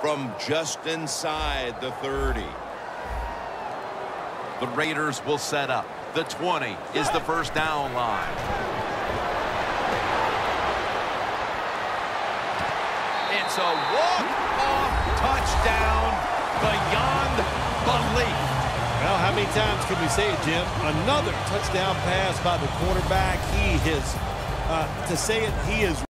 from just inside the 30. The Raiders will set up. The 20 is the first down line. It's a walk-off touchdown beyond belief. Well, how many times can we say it, Jim? Another touchdown pass by the quarterback. He is, to say it, he is